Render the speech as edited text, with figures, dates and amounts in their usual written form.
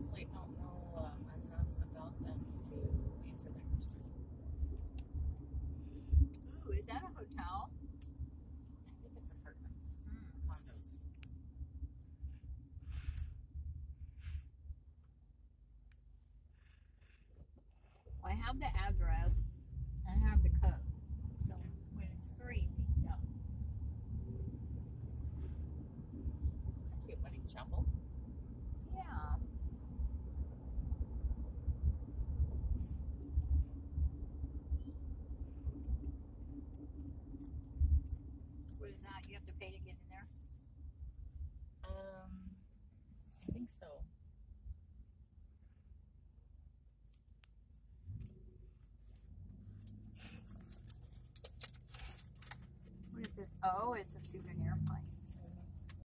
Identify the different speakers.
Speaker 1: honestly don't know enough about them to answer that question.
Speaker 2: Ooh, is that a hotel?
Speaker 1: I think it's apartments, condos.
Speaker 2: Well, I have the address and I have the code. So when it's 3, we can go.
Speaker 1: It's a cute wedding chapel.
Speaker 2: Yeah. What is that? You have to pay to get in there?
Speaker 1: I think so.
Speaker 2: What is this? Oh, it's a souvenir place.